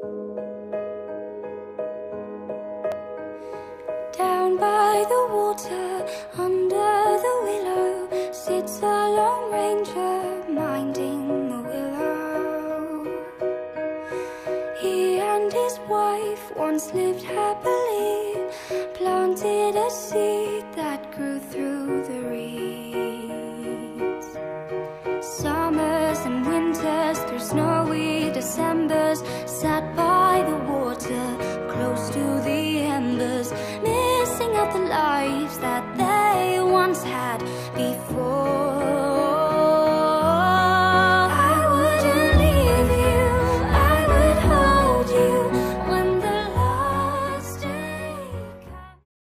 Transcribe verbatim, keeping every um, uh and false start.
Down by the water, under the willow, sits a lone ranger minding the willow. He and his wife once lived happily